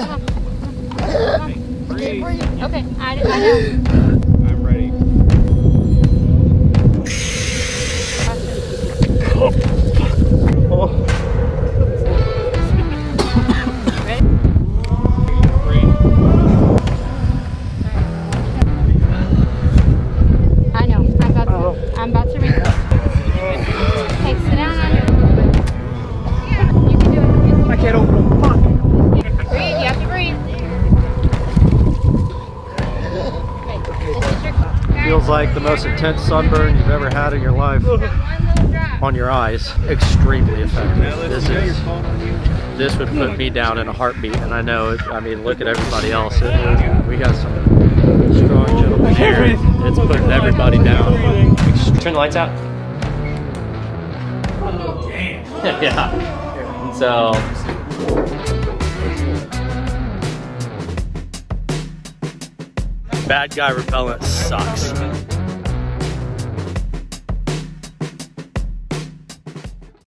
Come on. Breathe. Okay, I know. I'm ready. Oh. Ready? I know. I'm about to read. Hey, sit down on your. You can do it. I can't open them. Fuck. Breathe. You have to breathe. Feels like the most intense sunburn you've ever had in your life. On your eyes. Extremely effective. This would put me down in a heartbeat, and I know it. I mean, look at everybody else. We got some strong gentlemen here. It's putting everybody down. Turn the lights out. Yeah. So. Bad guy repellent sucks.